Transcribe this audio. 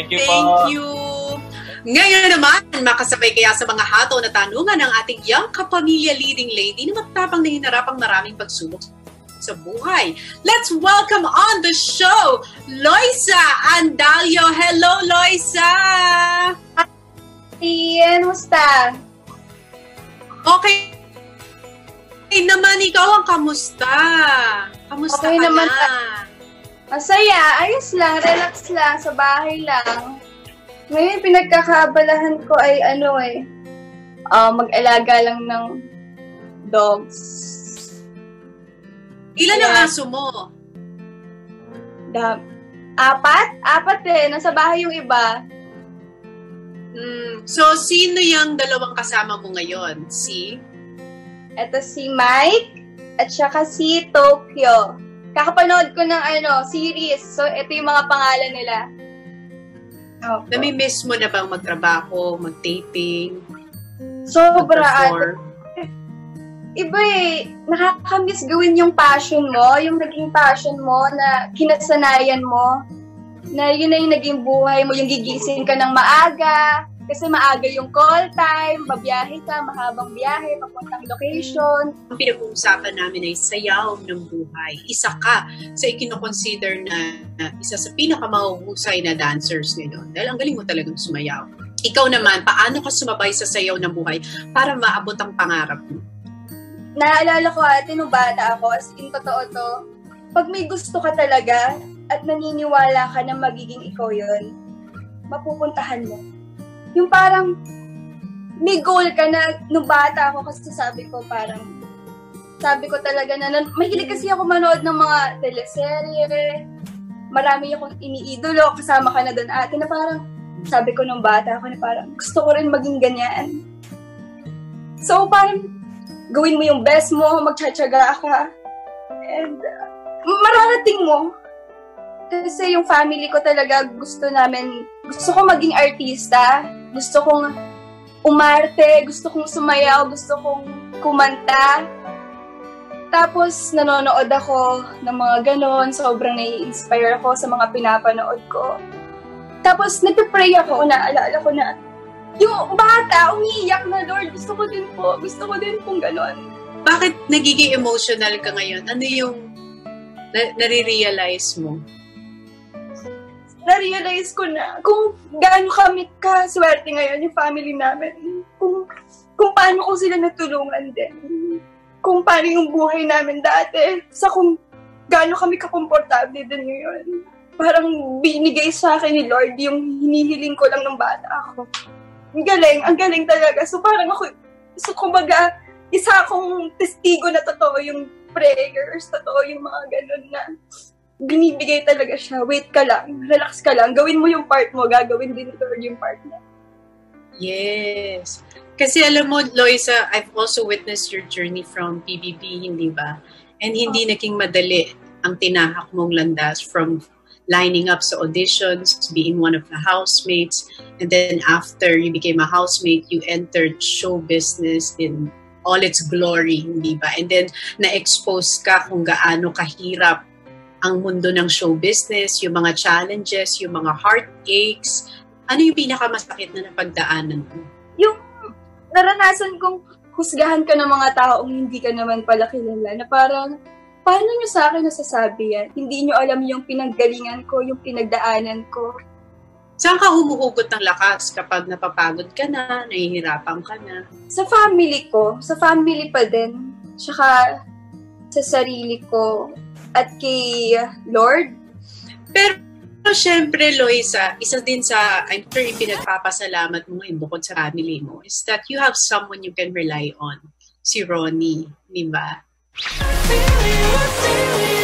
Thank you Thank po. you. Ngayon naman, makasabay kaya sa mga hataw na tanungan ng ating young kapamilya leading lady na matapang na hinarapang maraming pagsubok sa buhay. Let's welcome on the show, Loisa Andalio. Hello, Loisa! Ian, musta? Okay. Naman, ikaw ang kamusta? Kamusta Okay ka naman. na? Masaya, ayos lang, relax lang, sa bahay lang. Ngayon, pinagkakaabalahan ko ay mag-alaga lang ng dogs. Ilan ang aso mo? Apat eh. Nasa bahay yung iba. So, sino yung dalawang kasama mo ngayon? Ito si Mike at saka si Tokyo. Kakapanood ko ng series. So, ito yung mga pangalan nila. Okay. Nami-miss mo na bang magtrabaho, mag-taping? Sobra. Iba eh, nakakamiss gawin yung passion mo, yung naging passion mo na kinasanayan mo, na yun na yung naging buhay mo, yung gigising ka ng maaga, kasi maaga yung call time, babiyahe ka, mahabang biyahe, papuntang location. Ang pinag-uusapan namin ay sayaw ng buhay. Isa ka sa ikinoconsider na isa sa pinakamahuhusay na dancers ngayon. Dahil ang galing mo talagang sumayaw. Ikaw naman, paano ka sumabay sa sayaw ng buhay para maabot ang pangarap mo? Naalala ko nung bata ako, as in totoo to, pag may gusto ka talaga at naniniwala ka na magiging ikaw yun, mapupuntahan mo. Yung parang may goal ka na nung bata ako kasi sabi ko talaga na mahilig kasi ako manood ng mga teleserye, marami akong iniidolo, kasama ka na doon ate, na parang sabi ko nung bata ako na parang gusto ko rin maging ganyan. So parang gawin mo yung best mo, magtsatsaga ka, and mararating mo. Kasi yung family ko talaga gusto ko maging artista, gusto kong umarte, gusto kong sumayaw, gusto kong kumanta. Tapos nanonood ako ng mga ganon, sobrang nai-inspire ako sa mga pinapanood ko. Tapos nagpe-pray ako, naalala ko na yung bata, umiiyak na, Lord, gusto ko din pong ganon. Bakit nagiging emotional ka ngayon? Ano yung nare-realize mo? Na-realize ko na kung gaano kami kaswerte ngayon yung family namin. Kung paano ko sila natulungan din. Kung paano yung buhay namin dati. Kung gaano kami kakomportable din ngayon. Parang binigay sa akin ni Lord yung hinihiling ko lang ng bata ako. Ang galing talaga. So parang kumbaga, isa akong testigo na totoo yung prayers, totoo yung mga ganun na binibigay talaga siya. Wait ka lang, relax ka lang, gawin mo yung part mo, gagawin din ni Lord yung part niya. Yes. Kasi alam mo, Loisa, I've also witnessed your journey from PBB, hindi ba? And hindi naging madali ang tinahak mong landas from lining up sa auditions, being one of the housemates, and then after you became a housemate, you entered show business in all its glory, hindi ba? And then na-expose ka kung gaano kahirap ang mundo ng show business, yung mga challenges, yung mga heartaches. Ano yung pinakamasakit na napagdaanan mo? Yung naranasan kong husgahan ka ng mga taong hindi ka naman pala kilala, na parang, paano nyo sa akin nasasabi yan? Hindi nyo alam yung pinaggalingan ko, yung pinagdaanan ko. Saan ka humuhugot ng lakas kapag napapagod ka na, nahihirapan ka na? Sa family ko, sa family pa din, tsaka sa sarili ko, at kay Lord. Pero syempre, Loisa, isa din sa, I'm sure yung pinagpapasalamat mo ngayon bukod sa family mo, is that you have someone you can rely on. Si Ronnie, di ba?